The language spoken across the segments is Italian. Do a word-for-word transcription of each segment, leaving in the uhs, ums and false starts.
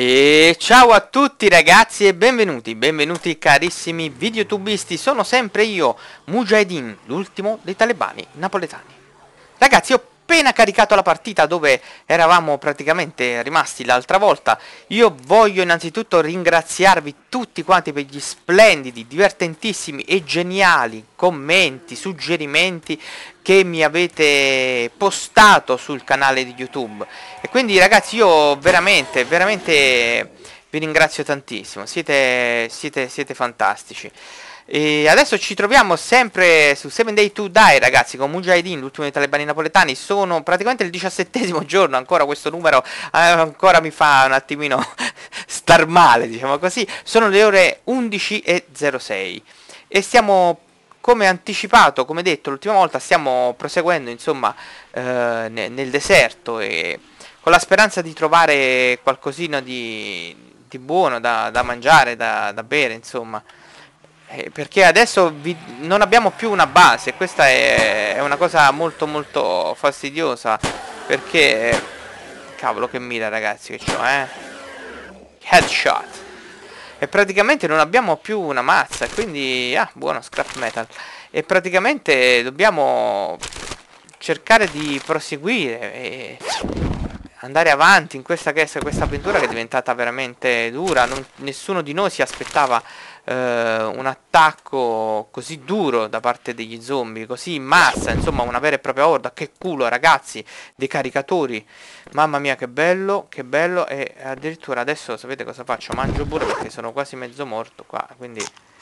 E ciao a tutti ragazzi e benvenuti, benvenuti carissimi videotubisti, sono sempre io, Mujahideen, l'ultimo dei talebani napoletani. Ragazzi, ho appena caricato la partita dove eravamo praticamente rimasti l'altra volta. Io voglio innanzitutto ringraziarvi tutti quanti per gli splendidi, divertentissimi e geniali commenti, suggerimenti che mi avete postato sul canale di YouTube. E quindi ragazzi, io veramente, veramente vi ringrazio tantissimo, siete, siete, siete fantastici. E adesso ci troviamo sempre su seven day to die ragazzi, con Mujahideen, l'ultimo dei talebani napoletani. Sono praticamente il diciassettesimo giorno, ancora questo numero eh, ancora mi fa un attimino star male, diciamo così. Sono le ore undici e zero sei e stiamo, come anticipato, come detto l'ultima volta, stiamo proseguendo insomma eh, ne nel deserto, e con la speranza di trovare qualcosina di, di buono da, da mangiare, da, da bere insomma. Eh, perché adesso vi, non abbiamo più una base, questa è, è una cosa molto molto fastidiosa, perché cavolo che mira ragazzi che c'ho, eh headshot, e praticamente non abbiamo più una mazza, quindi ah buono, scrap metal, e praticamente dobbiamo cercare di proseguire e andare avanti in questa, questa, questa avventura che è diventata veramente dura. Non, nessuno di noi si aspettava eh, un attacco così duro da parte degli zombie, così in massa, insomma una vera e propria orda. Che culo ragazzi, dei caricatori, mamma mia che bello, che bello. E addirittura adesso sapete cosa faccio? Mangio pure perché sono quasi mezzo morto qua, quindi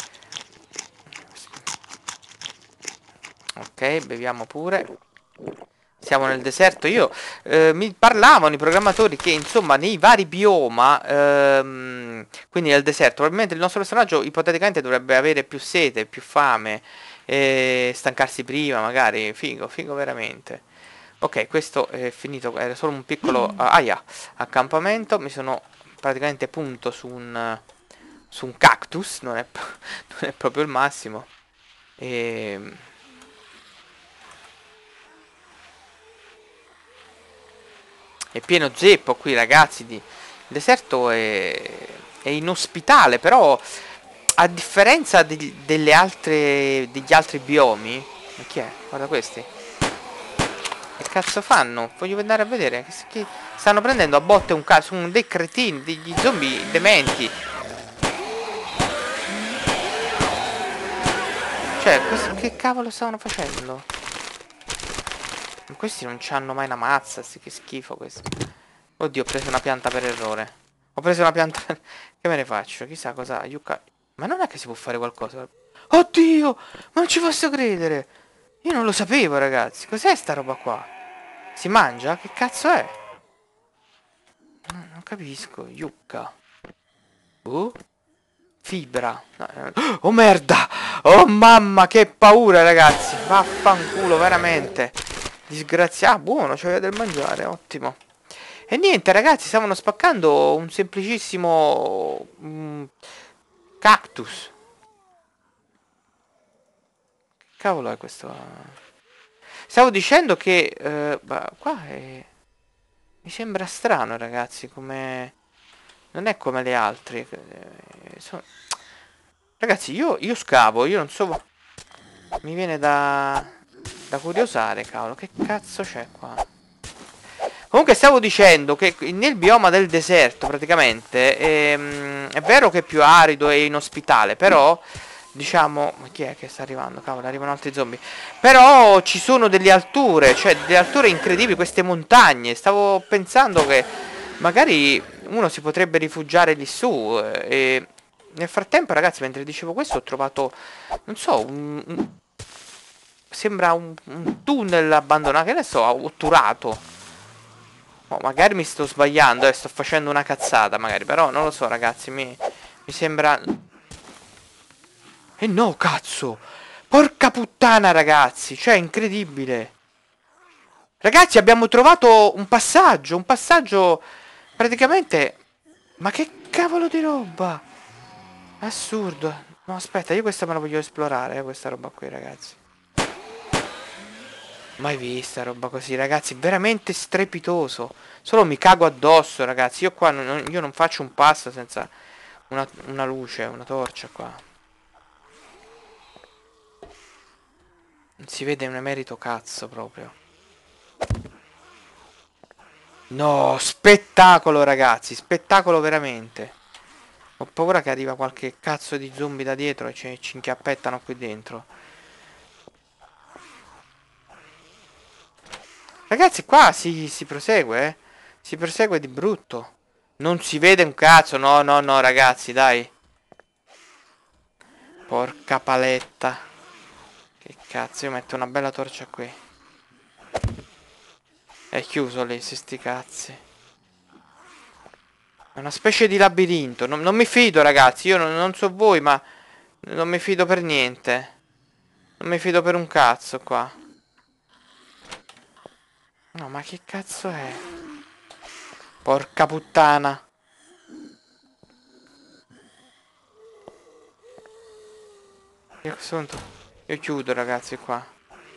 ok, beviamo pure. Siamo nel deserto. Io eh, mi parlavano i programmatori che insomma nei vari bioma, ehm, quindi nel deserto, probabilmente il nostro personaggio ipoteticamente dovrebbe avere più sete, più fame, e stancarsi prima magari. Figo, figo veramente. Ok, questo è finito, era solo un piccolo uh, aia, accampamento. Mi sono praticamente punto su un, su un cactus, non è, non è proprio il massimo. E è pieno zeppo qui ragazzi, di... il deserto è... è inospitale, però a differenza di... delle altre... degli altri biomi. Ma chi è? Guarda questi. Che cazzo fanno? Voglio andare a vedere. Che, che... stanno prendendo a botte un caso, un dei cretini, degli zombie dementi. Cioè, questo... che cavolo stavano facendo? Questi non c'hanno mai una mazza, sì, che schifo questo. Oddio, ho preso una pianta per errore. Ho preso una pianta... Che me ne faccio? Chissà cosa... Yucca... Ma non è che si può fare qualcosa? Oddio! Non ci posso credere! Io non lo sapevo, ragazzi. Cos'è sta roba qua? Si mangia? Che cazzo è? Non capisco. Yucca. Boh. Fibra. Oh merda! Oh mamma, che paura, ragazzi! Vaffanculo, veramente. Disgraziato. Ah, buono, c'aveva del mangiare, ottimo. E niente ragazzi, stavano spaccando un semplicissimo mm, cactus. Che cavolo è questo? Stavo dicendo che eh, bah, qua è... mi sembra strano ragazzi, come... non è come le altre. eh, sono... Ragazzi, io, io scavo, io non so... mi viene da... da curiosare, cavolo. Che cazzo c'è qua? Comunque stavo dicendo che nel bioma del deserto praticamente ehm, è vero che è più arido e inospitale, però diciamo... Ma chi è che sta arrivando? Cavolo, arrivano altri zombie. Però ci sono delle alture, cioè delle alture incredibili, queste montagne. Stavo pensando che magari uno si potrebbe rifugiare lì su. E nel frattempo ragazzi, mentre dicevo questo, ho trovato, non so, un... un sembra un, un tunnel abbandonato, che ne so, otturato. Oh, magari mi sto sbagliando e eh, sto facendo una cazzata magari, però non lo so ragazzi, mi, mi sembra... Eh no, cazzo! Porca puttana ragazzi, cioè incredibile. Ragazzi, abbiamo trovato un passaggio, un passaggio praticamente... Ma che cavolo di roba? Assurdo. No, aspetta, io questa me la voglio esplorare, eh, questa roba qui ragazzi. Mai vista roba così, ragazzi, veramente strepitoso. Solo mi cago addosso, ragazzi. Io qua non, io non faccio un passo senza una, una luce, una torcia qua. Non si vede un emerito cazzo proprio. No, spettacolo, ragazzi, spettacolo veramente. Ho paura che arriva qualche cazzo di zombie da dietro e ci, ci inchiappettano qui dentro. Ragazzi, qua si, si prosegue, eh. Si prosegue di brutto. Non si vede un cazzo, no, no, no, ragazzi, dai. Porca paletta. Che cazzo, io metto una bella torcia qui. È chiuso lì, se sti cazzi. È una specie di labirinto. Non, non mi fido, ragazzi, io non, non so voi, ma non mi fido per niente. Non mi fido per un cazzo qua. No, ma che cazzo è? Porca puttana. Io a questo punto io chiudo, ragazzi, qua.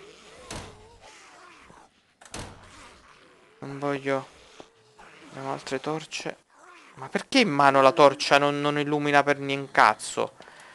Non voglio. Abbiamo altre torce. Ma perché in mano la torcia non, non illumina per niente cazzo?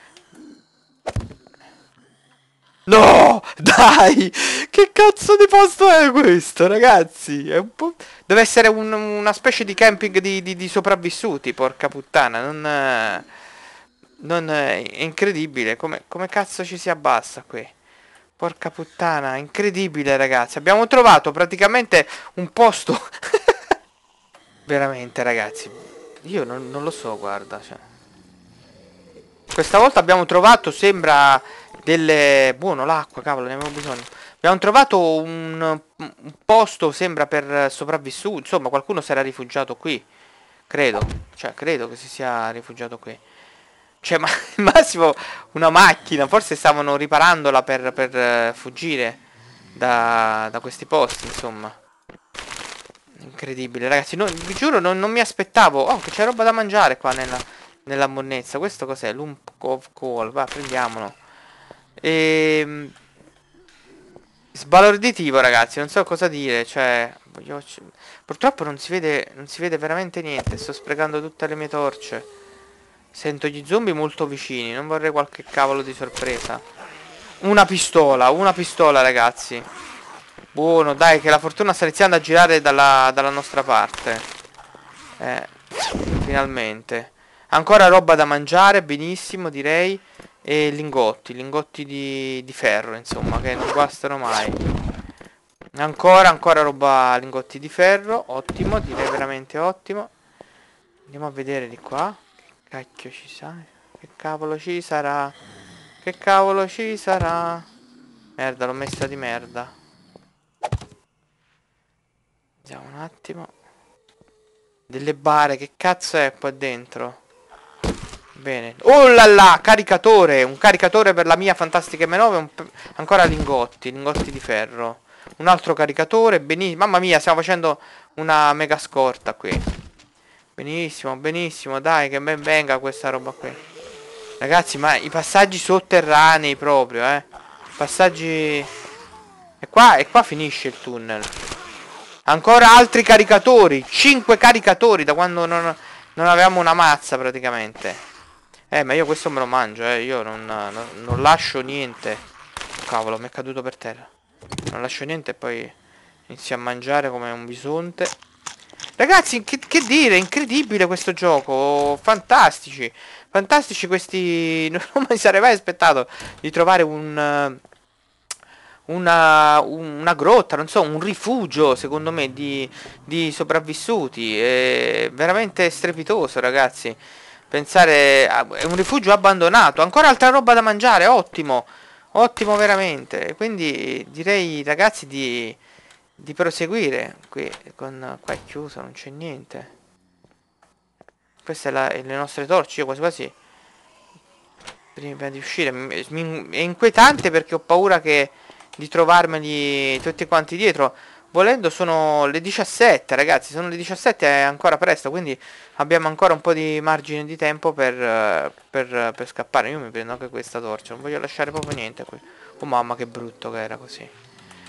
No! Dai! Che cazzo di posto è questo, ragazzi? È un po'. Deve essere un- una specie di camping di, di- di sopravvissuti, porca puttana. Non. eh, Non è è incredibile. Come, come cazzo ci si abbassa qui? Porca puttana, incredibile, ragazzi. Abbiamo trovato praticamente un posto. Veramente, ragazzi. Io non, non lo so, guarda. Cioè. Questa volta abbiamo trovato, sembra, delle. Buono, l'acqua, cavolo, ne avevo bisogno. Abbiamo trovato un, un posto, sembra, per sopravvissuti. Insomma, qualcuno si era rifugiato qui. Credo. Cioè, credo che si sia rifugiato qui. Cioè, ma al massimo una macchina. Forse stavano riparandola per, per eh, fuggire da, da questi posti, insomma. Incredibile, ragazzi. Non, vi giuro, non, non mi aspettavo. Oh, che c'è roba da mangiare qua nella, nella monnezza. Questo cos'è? Lump of coal. Va, prendiamolo. Ehm... Sbalorditivo, ragazzi. Non so cosa dire. Cioè, voglio- purtroppo non si vede, non si vede veramente niente. Sto sprecando tutte le mie torce. Sento gli zombie molto vicini. Non vorrei qualche cavolo di sorpresa. Una pistola, una pistola, ragazzi. Buono, dai, che la fortuna sta iniziando a girare dalla, dalla nostra parte. Eh, finalmente. Ancora roba da mangiare, benissimo, direi. E lingotti, lingotti di, di ferro, insomma, che non guastano mai. Ancora, ancora roba, lingotti di ferro, ottimo, direi veramente ottimo. Andiamo a vedere di qua. Che cacchio ci sa? Che cavolo ci sarà? Che cavolo ci sarà? Merda, l'ho messa di merda. Vediamo un attimo. Delle bare, che cazzo è qua dentro? Bene. Oh là là, caricatore. Un caricatore per la mia fantastica M nove. Un ancora lingotti, lingotti di ferro. Un altro caricatore, benissimo. Mamma mia, stiamo facendo una mega scorta qui. Benissimo, benissimo. Dai, che ben venga questa roba qui. Ragazzi, ma i passaggi sotterranei proprio, eh. Passaggi. E qua, e qua finisce il tunnel. Ancora altri caricatori. Cinque caricatori da quando non, non avevamo una mazza praticamente. Eh, ma io questo me lo mangio, eh. Io non, non, non lascio niente. Cavolo, mi è caduto per terra. Non lascio niente e poi inizio a mangiare come un bisonte. Ragazzi, che, che dire, incredibile questo gioco. Fantastici. Fantastici questi. Non mi sarei mai aspettato di trovare un. Una, una grotta, non so, un rifugio, secondo me, di, di sopravvissuti. È veramente strepitoso, ragazzi. Pensare a è un rifugio abbandonato. Ancora altra roba da mangiare, ottimo. Ottimo veramente. Quindi direi, ragazzi, di, di proseguire. Qui con qua è chiuso, non c'è niente. Queste sono le nostre torce. Io quasi quasi prima di uscire mi- mi- è inquietante perché ho paura che di trovarmeli tutti quanti dietro. Volendo sono le diciassette, ragazzi, sono le diciassette, è ancora presto, quindi abbiamo ancora un po' di margine di tempo per, eh, per, eh, per scappare. Io mi prendo anche questa torcia, non voglio lasciare proprio niente qui. Oh mamma, che brutto che era così.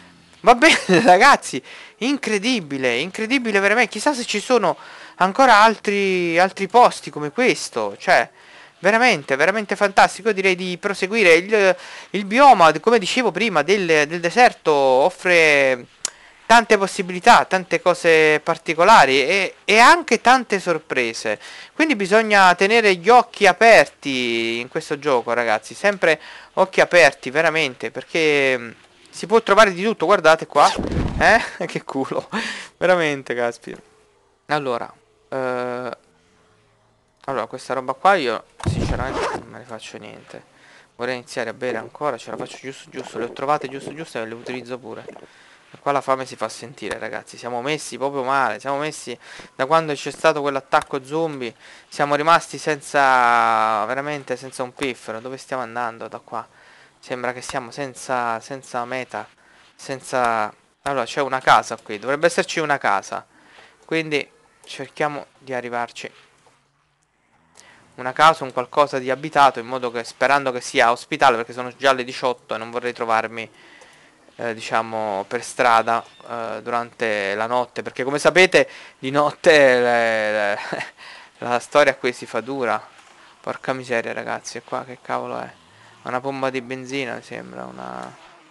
Va bene, ragazzi, incredibile, incredibile veramente. Chissà se ci sono ancora altri, altri posti come questo. Cioè, veramente, veramente fantastico. Io direi di proseguire. Il, il bioma, come dicevo prima, del, del deserto offre tante possibilità, tante cose particolari e, e anche tante sorprese. Quindi bisogna tenere gli occhi aperti in questo gioco, ragazzi. Sempre occhi aperti, veramente, perché si può trovare di tutto. Guardate qua. Eh? Che culo. Veramente, caspita. Allora, eh, allora, questa roba qua io sinceramente non me ne faccio niente. Vorrei iniziare a bere ancora, ce la faccio giusto giusto, le ho trovate giusto giusto e le utilizzo pure. E qua la fame si fa sentire, ragazzi, siamo messi proprio male, siamo messi da quando c'è stato quell'attacco zombie, siamo rimasti senza, veramente senza un piffero. Dove stiamo andando da qua? Sembra che siamo senza, senza meta, senza... Allora, c'è una casa qui, dovrebbe esserci una casa, quindi cerchiamo di arrivarci. Una casa, un qualcosa di abitato, in modo che, sperando che sia ospitale, perché sono già le diciotto e non vorrei trovarmi, eh, diciamo, per strada eh, durante la notte, perché come sapete di notte le, le, la storia qui si fa dura. Porca miseria, ragazzi, e qua che cavolo è? Una pompa di benzina, mi sembra, una...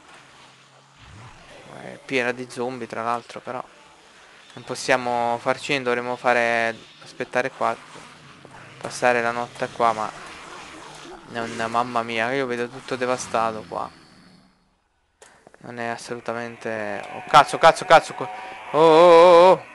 è piena di zombie, tra l'altro, però non possiamo farci niente, dovremmo fare... aspettare qua, passare la notte qua, ma... non, mamma mia, io vedo tutto devastato qua. Non è assolutamente... Oh, cazzo, cazzo, cazzo. Oh, oh, oh, oh.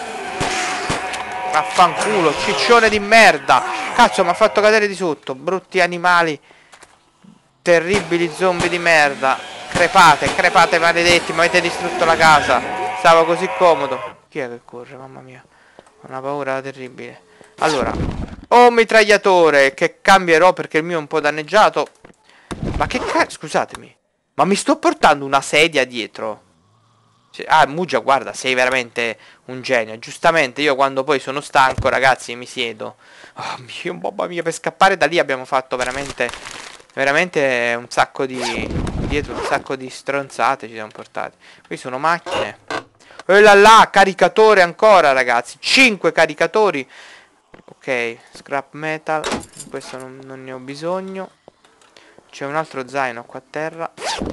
Vaffanculo, ciccione di merda. Cazzo, mi ha fatto cadere di sotto. Brutti animali. Terribili zombie di merda. Crepate, crepate maledetti. Mi avete distrutto la casa. Stavo così comodo. Chi è che corre, mamma mia? Ho una paura terribile. Allora. Oh, mitragliatore. Che cambierò perché il mio è un po' danneggiato. Ma che cazzo? Scusatemi. Ma mi sto portando una sedia dietro? Ah, Mugia, guarda, sei veramente un genio. Giustamente, io quando poi sono stanco, ragazzi, mi siedo. Oh mio, mamma mia, per scappare da lì abbiamo fatto veramente, veramente un sacco di... dietro un sacco di stronzate ci siamo portati. Qui sono macchine. E là là, caricatore ancora, ragazzi. cinque caricatori. Ok, scrap metal. Questo non, non ne ho bisogno. C'è un altro zaino qua a terra.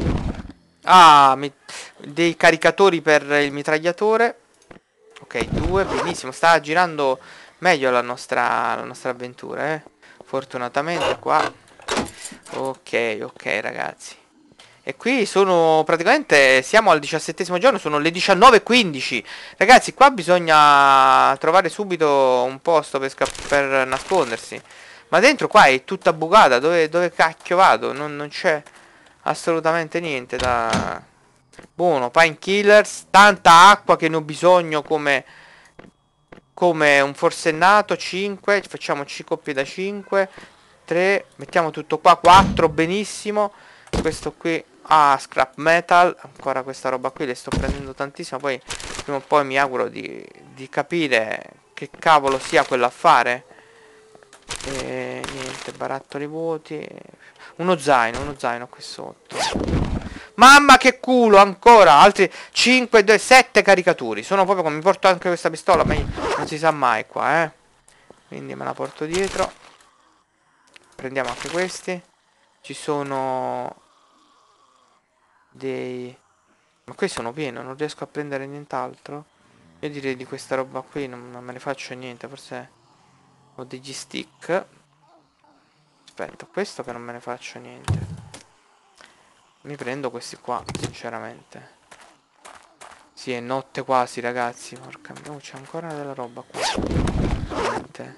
Ah, mi... dei caricatori per il mitragliatore. Ok, due, benissimo. Sta girando meglio la nostra, la nostra avventura, eh. Fortunatamente qua. Ok, ok, ragazzi. E qui sono praticamente, siamo al diciassettesimo giorno, sono le diciannove e quindici. Ragazzi, qua bisogna trovare subito un posto per, per nascondersi. Ma dentro qua è tutta bucata, dove, dove cacchio vado? Non, non c'è assolutamente niente da... Buono, painkillers, tanta acqua che ne ho bisogno come... Come un forsennato, cinque, facciamo coppie da cinque, tre, mettiamo tutto qua, quattro, benissimo. Questo qui, ah, scrap metal, ancora questa roba qui, le sto prendendo tantissimo, poi prima o poi mi auguro di, di capire che cavolo sia quell'affare. E niente, barattoli vuoti. Uno zaino, uno zaino qui sotto. Mamma che culo, ancora altri cinque, due, sette caricatori. Sono proprio come mi porto anche questa pistola, ma non si sa mai qua, eh. Quindi me la porto dietro. Prendiamo anche questi. Ci sono dei... Ma qui sono pieno, non riesco a prendere nient'altro. Io direi di questa roba qui non, non me ne faccio niente, forse ho degli stick. Aspetta, questo che non me ne faccio niente. Mi prendo questi qua, sinceramente. Sì, è notte quasi, ragazzi. Porca mia, oh, c'è ancora della roba qua. Niente.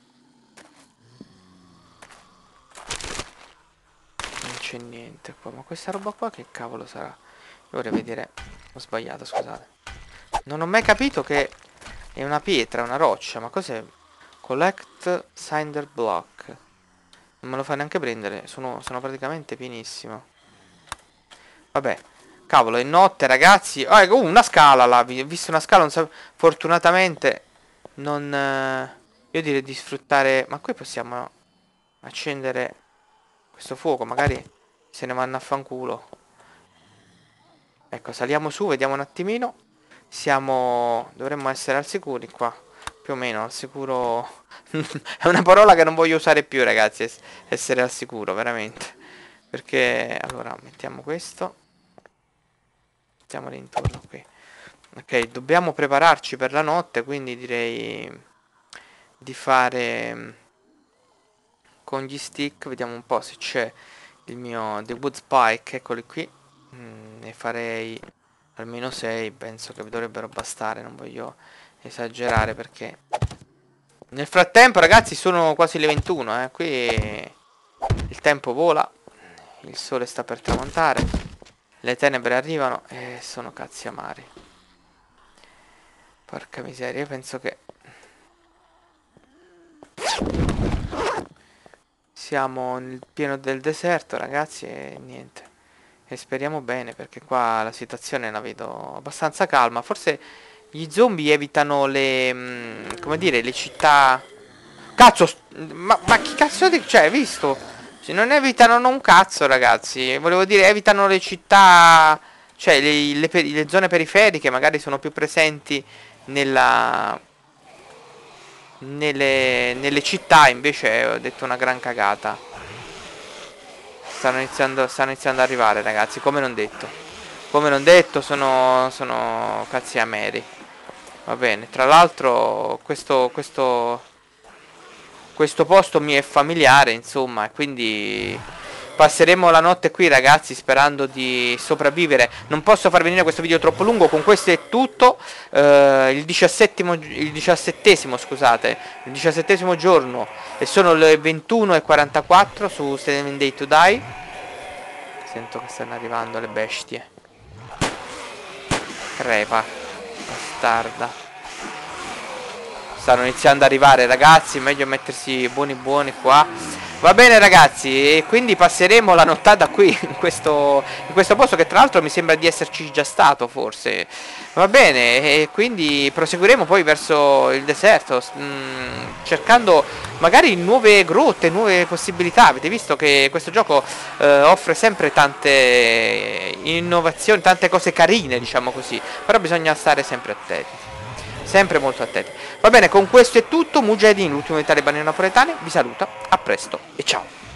Non c'è niente qua. Ma questa roba qua che cavolo sarà? Io vorrei vedere. Ho sbagliato, scusate. Non ho mai capito che è una pietra, una roccia. Ma cos'è? Collect Cinder Block. Non me lo fa neanche prendere. Sono, sono praticamente pienissimo. Vabbè. Cavolo, è notte, ragazzi. Oh, ecco, uh, una scala là. Ho visto una scala, non so... Fortunatamente non... Eh, io direi di sfruttare... Ma qui possiamo accendere questo fuoco. Magari se ne vanno a fanculo. Ecco, saliamo su, vediamo un attimino. Siamo... dovremmo essere al sicuro qua. Più o meno, al sicuro... È una parola che non voglio usare più, ragazzi. es- Essere al sicuro, veramente. Perché... allora, mettiamo questo. Mettiamoli intorno qui. Ok, dobbiamo prepararci per la notte, quindi direi di fare mm, con gli stick. Vediamo un po' se c'è il mio The Wood Spike, eccoli qui. Mm, ne farei almeno sei, penso che dovrebbero bastare, non voglio esagerare perché... Nel frattempo, ragazzi, sono quasi le ventuno, eh, qui il tempo vola, il sole sta per tramontare, le tenebre arrivano e sono cazzi amari. Porca miseria, io penso che... siamo nel pieno del deserto, ragazzi, e niente. E speriamo bene, perché qua la situazione la vedo abbastanza calma. Forse gli zombie evitano le... mm, come dire, le città... Cazzo, s- ma, ma chi cazzo di... cioè, hai visto? Se non evitano non un cazzo, ragazzi. Volevo dire, evitano le città... cioè, le, le peri- le zone periferiche magari sono più presenti nella... nelle, nelle città, invece ho detto una gran cagata. Stanno iniziando, stanno iniziando ad arrivare, ragazzi, come non detto. Come non detto, sono, sono cazzi ameri. Va bene, tra l'altro questo, questo, questo posto mi è familiare, insomma, e quindi passeremo la notte qui, ragazzi, sperando di sopravvivere. Non posso far venire questo video troppo lungo, con questo è tutto. Eh, il diciassettimo, il diciassettesimo, scusate, il diciassettesimo giorno, e sono le ventuno e quarantaquattro su Seven Day to Die. Sento che stanno arrivando le bestie. Crepa, bastarda. Stanno iniziando ad arrivare, ragazzi, meglio mettersi buoni buoni qua. Va bene, ragazzi, e quindi passeremo la nottata qui in questo, in questo posto, che tra l'altro mi sembra di esserci già stato, forse. Va bene, e quindi proseguiremo poi verso il deserto, mh, cercando magari nuove grotte, nuove possibilità. Avete visto che questo gioco eh, offre sempre tante innovazioni, tante cose carine, diciamo così, però bisogna stare sempre attenti. Sempre molto attenti. Va bene, con questo è tutto. Mujahideen, l'ultimo dei talebani napoletani, vi saluta. A presto e ciao.